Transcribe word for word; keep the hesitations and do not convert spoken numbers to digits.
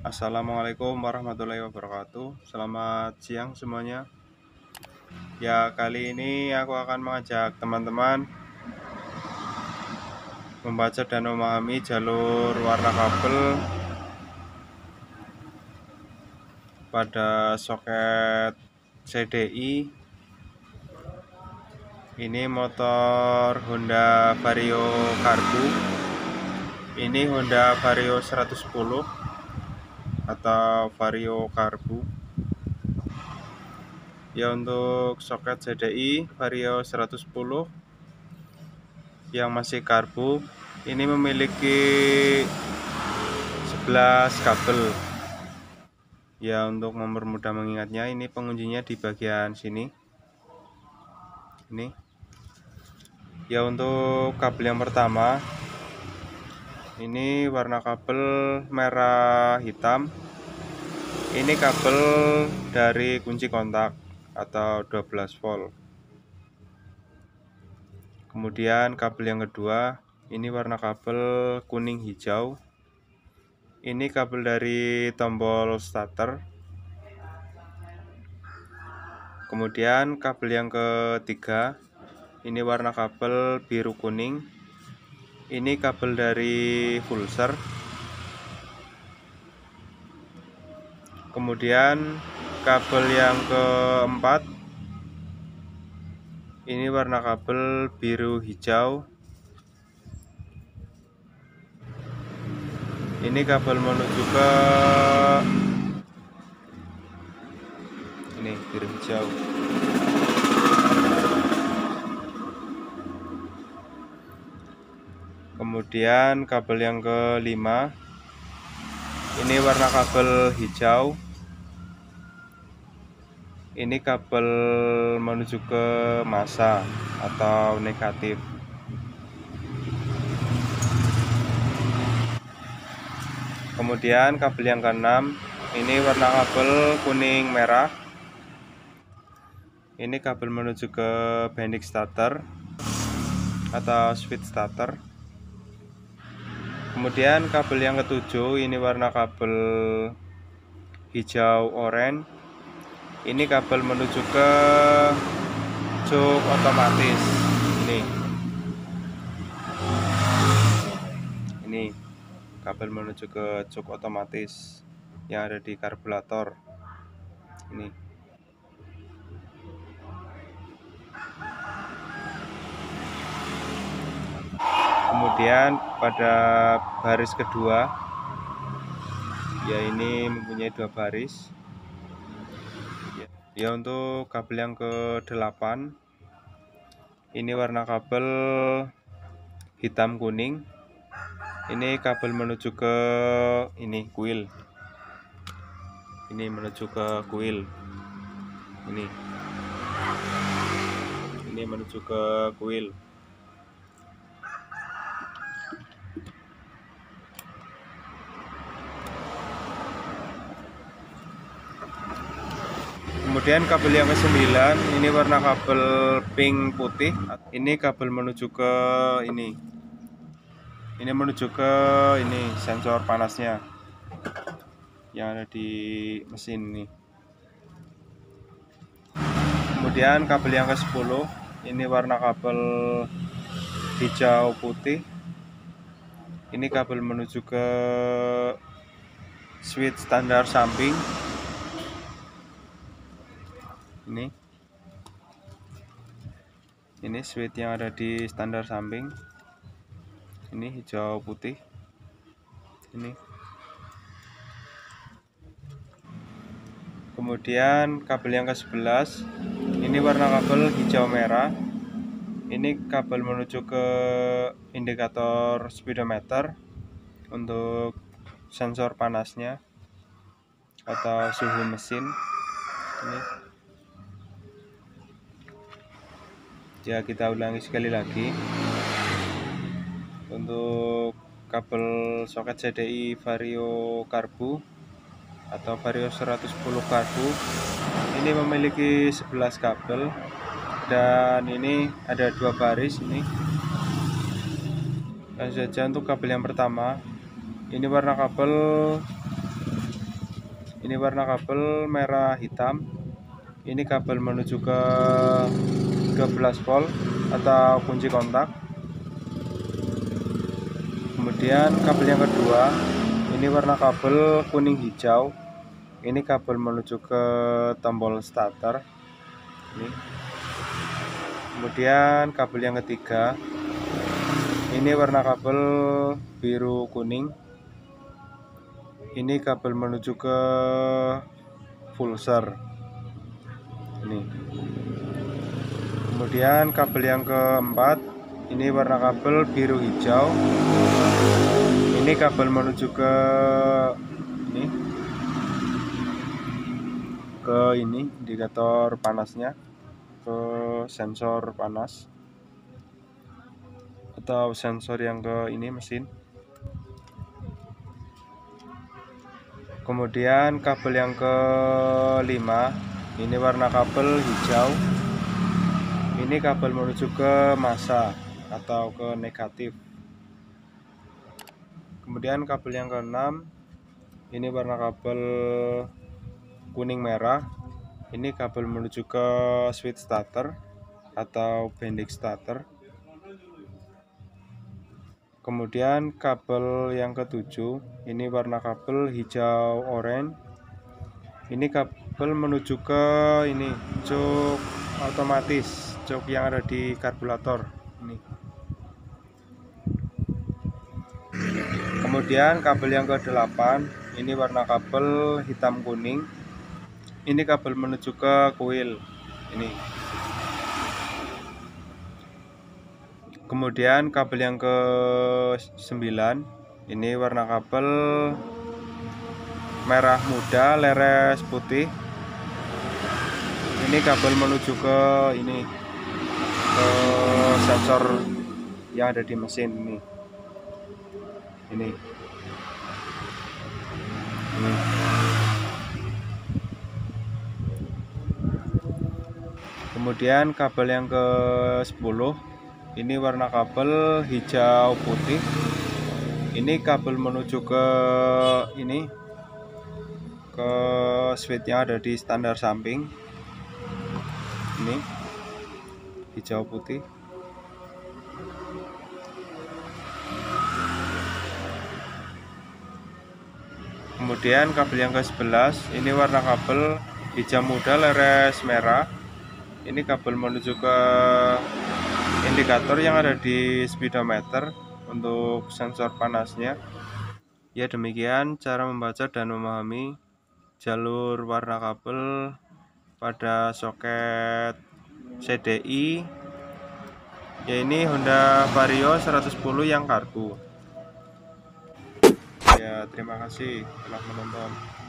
Assalamualaikum warahmatullahi wabarakatuh. Selamat siang semuanya. Ya, kali ini aku akan mengajak teman-teman membaca dan memahami jalur warna kabel pada soket C D I. Ini motor Honda Vario Karbu. Ini Honda Vario seratus sepuluh atau Vario Karbu. Ya, untuk soket C D I Vario seratus sepuluh yang masih karbu ini memiliki sebelas kabel. Ya, untuk mempermudah mengingatnya, ini penguncinya di bagian sini. Ini. Ya, untuk kabel yang pertama ini warna kabel merah hitam. Ini kabel dari kunci kontak atau dua belas volt. Kemudian kabel yang kedua, ini warna kabel kuning hijau. Ini kabel dari tombol starter. Kemudian kabel yang ketiga, ini warna kabel biru kuning. Ini kabel dari pulser. Kemudian kabel yang keempat, ini warna kabel biru hijau. Ini kabel menuju ke ini biru hijau. Kemudian kabel yang kelima, ini warna kabel hijau. Ini kabel menuju ke massa atau negatif. Kemudian kabel yang keenam, ini warna kabel kuning merah. Ini kabel menuju ke bending starter atau switch starter. Kemudian kabel yang ketujuh, ini warna kabel hijau oranye. Ini kabel menuju ke jok otomatis. Ini. Ini kabel menuju ke jok otomatis yang ada di karburator. Ini. Kemudian pada baris kedua, ya ini mempunyai dua baris. Ya, untuk kabel yang ke delapan, ini warna kabel hitam kuning. Ini kabel menuju ke ini kuil. Ini menuju ke kuil. Ini. Ini menuju ke kuil. Kemudian kabel yang kesembilan, ini warna kabel pink putih. Ini kabel menuju ke ini. Ini menuju ke ini sensor panasnya yang ada di mesin ini. Kemudian kabel yang ke sepuluh, ini warna kabel hijau putih. Ini kabel menuju ke switch standar samping. Ini. Ini switch yang ada di standar samping. Ini hijau putih. Ini. Kemudian kabel yang ke sebelas, ini warna kabel hijau merah. Ini kabel menuju ke indikator speedometer untuk sensor panasnya atau suhu mesin. Ini. Ya, kita ulangi sekali lagi. Untuk kabel soket C D I Vario Karbu atau Vario seratus sepuluh Karbu, ini memiliki sebelas kabel dan ini ada dua baris. Ini langsung saja untuk kabel yang pertama, ini warna kabel Ini warna kabel merah hitam. Ini kabel menuju ke tiga belas volt atau kunci kontak. Kemudian kabel yang kedua, ini warna kabel kuning hijau. Ini kabel menuju ke tombol starter. Ini. Kemudian kabel yang ketiga, ini warna kabel biru kuning. Ini kabel menuju ke pulser. Ini. Kemudian kabel yang keempat, ini warna kabel biru hijau. Ini kabel menuju ke ini ke ini indikator panasnya, ke sensor panas atau sensor yang ke ini mesin. Kemudian kabel yang kelima, ini warna kabel hijau. Ini kabel menuju ke massa atau ke negatif. Kemudian kabel yang keenam, ini warna kabel kuning merah. Ini kabel menuju ke switch starter atau bending starter. Kemudian kabel yang ketujuh, ini warna kabel hijau oranye. Ini kabel menuju ke ini jok otomatis, jok yang ada di karburator ini. Kemudian kabel yang kedelapan, ini warna kabel hitam kuning. Ini kabel menuju ke kuil ini. Kemudian kabel yang ke sembilan, ini warna kabel merah muda leres putih. Ini kabel menuju ke ini ke sensor yang ada di mesin ini. Ini. Ini. Kemudian kabel yang ke sepuluh, ini warna kabel hijau putih. Ini kabel menuju ke ini ke switch yang ada di standar samping. Ini hijau putih. Kemudian kabel yang ke sebelas, ini warna kabel hijau muda leres merah. Ini kabel menuju ke indikator yang ada di speedometer untuk sensor panasnya. Ya, demikian cara membaca dan memahami jalur warna kabel pada soket C D I. Ya, ini Honda Vario seratus sepuluh yang karbu. Ya, terima kasih telah menonton.